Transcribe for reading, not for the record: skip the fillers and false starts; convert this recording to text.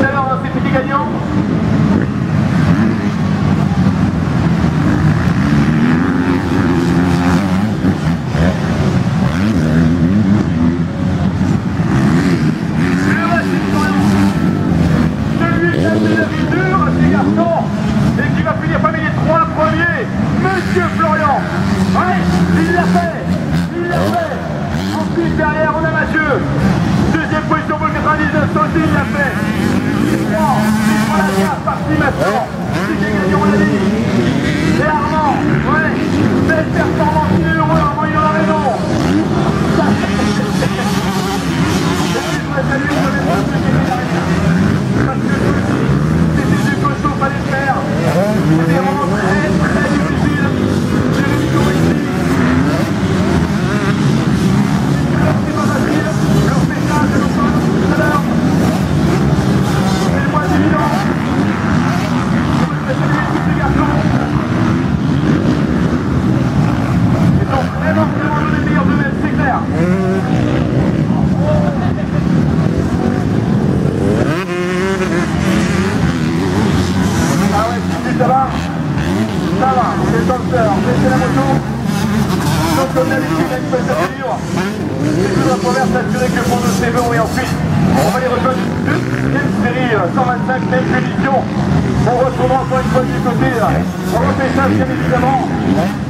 alors, c'est qui gagnant? Monsieur Florian, ouais, il l'a fait, ensuite derrière on a Mathieu, deuxième position pour le 99, aussi il l'a fait, 3, il prend la carte, parti maintenant, c'est gagnant on l'a dit, et Armand, ouais, belle performance, il est heureux, Armand il en a raison, et puis je voudrais saluer sur les deux parce que c'était du costaud, fallait le faire, c'était vraiment très difficile. Ça va, c'est dans le cœur, c'est la moto. Donc comme d'habitude, il peut s'assurer. C'est tout la première s'assurer que pour nos CV, et ensuite, on va les rejoindre une deuxième série 125, même édition. On retrouvera encore une fois du côté. On refait ça bien évidemment.